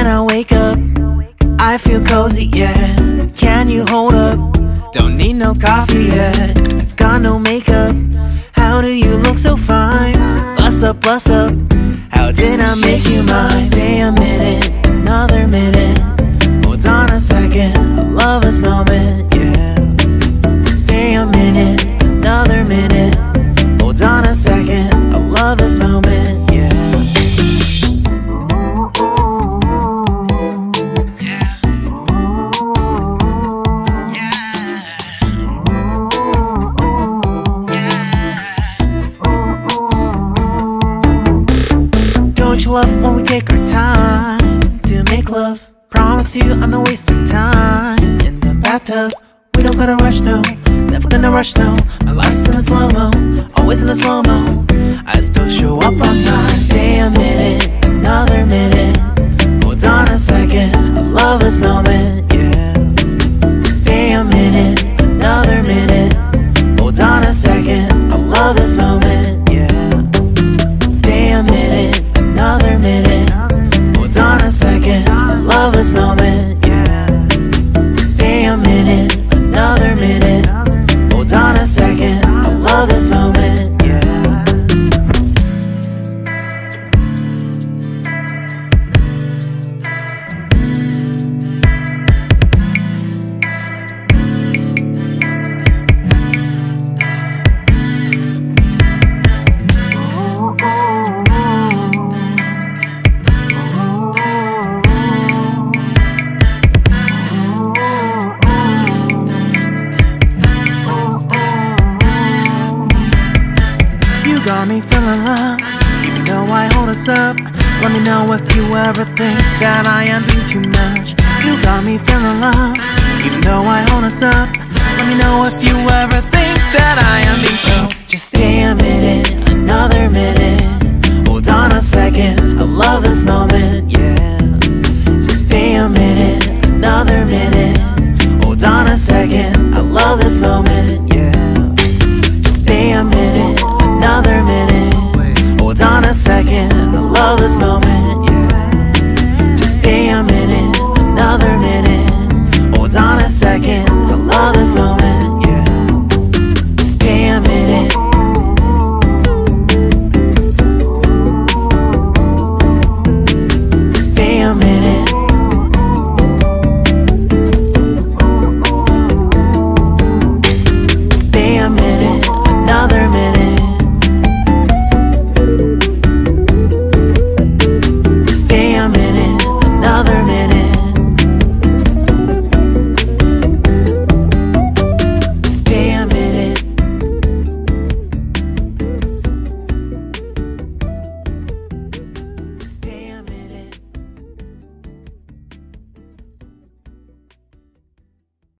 I wake up, I feel cozy, yeah. Can you hold up? Don't need no coffee yet. I've got no makeup. How do you look so fine? Bust up, how did I make you mine? Stay a minute, another minute. Hold on a second, I love this moment, yeah. Stay a minute, another minute. Hold on a second, I love this moment, yeah. Don't you love when we take our time to make love? Promise you I'm not wasting time in the bathtub. We don't gotta rush, no, never gonna rush, no. My life's in a slow-mo, always in a slow-mo. I still show up on time. Stay a minute, another minute. Hold on a second, I love this moment, yeah. Stay a minute, another minute. Hold on a second, I love this moment, yeah. Stay a minute, another minute. Hold on a second, I love this moment, yeah. Stay a minute, another minute. Hold on a second, I love this moment, yeah. Got me feeling loved, even though I hold us up. Let me know if you ever think that I am being too much. You got me feeling loved, even though I hold us up. Let me know if you ever think that I am being so. Just stay a minute, another minute. Hold on a second, I love this moment, yeah.